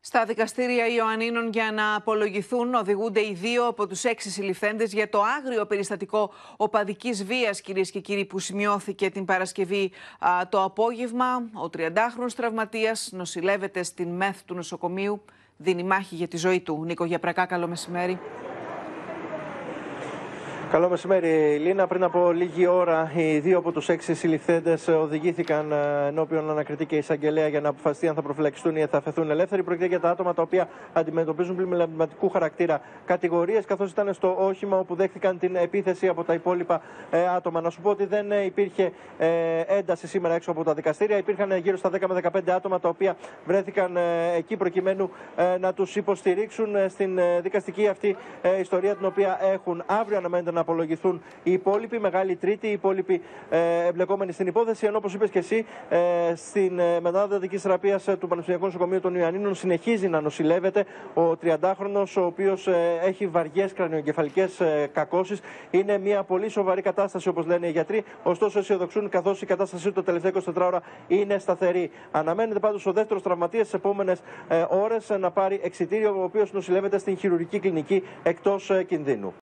Στα δικαστήρια Ιωαννίνων για να απολογηθούν οδηγούνται οι 2 από τους 6 συλληφθέντες για το άγριο περιστατικό οπαδικής βίας, κυρίες και κύριοι, που σημειώθηκε την Παρασκευή το απόγευμα. Ο 30χρονος τραυματίας νοσηλεύεται στην ΜΕΘ του νοσοκομείου. Δίνει μάχη για τη ζωή του. Νίκο Γιαπρακά, καλό μεσημέρι. Καλό μεσημέρι, Λίνα. Πριν από λίγη ώρα, οι 2 από τους 6 συλληφθέντες οδηγήθηκαν ενώπιον ανακριτή και εισαγγελέα για να αποφασιστεί αν θα προφυλακιστούν ή θα αφαιθούν ελεύθεροι. Πρόκειται για τα άτομα τα οποία αντιμετωπίζουν πλημεληματικού χαρακτήρα κατηγορίες, καθώς ήταν στο όχημα όπου δέχτηκαν την επίθεση από τα υπόλοιπα άτομα. Να σου πω ότι δεν υπήρχε ένταση σήμερα έξω από τα δικαστήρια. Υπήρχαν γύρω στα 10 με 15 άτομα τα οποία βρέθηκαν εκεί προκειμένου να τους υποστηρίξουν στην δικαστική αυτή ιστορία, την οποία έχουν. Αύριο αναμένεται να απολογηθούν οι υπόλοιποι, Μεγάλη Τρίτη, οι υπόλοιποι εμπλεκόμενοι στην υπόθεση. Ενώ, όπως είπες και εσύ, στην μεταδοτική θεραπεία του Πανεπιστημιακού Νοσοκομείου των Ιωαννίνων συνεχίζει να νοσηλεύεται ο 30χρονος, ο οποίος έχει βαριές κρανιοεγκεφαλικές κακώσεις. Είναι μια πολύ σοβαρή κατάσταση, όπως λένε οι γιατροί. Ωστόσο, αισιοδοξούν, καθώς η κατάστασή του τα τελευταία 24 ώρα είναι σταθερή. Αναμένεται πάντως ο δεύτερος τραυματίας στις επόμενες ώρες να πάρει εξιτήριο, ο οποίος νοσηλεύεται στην χειρουργική κλινική εκτός κινδύνου.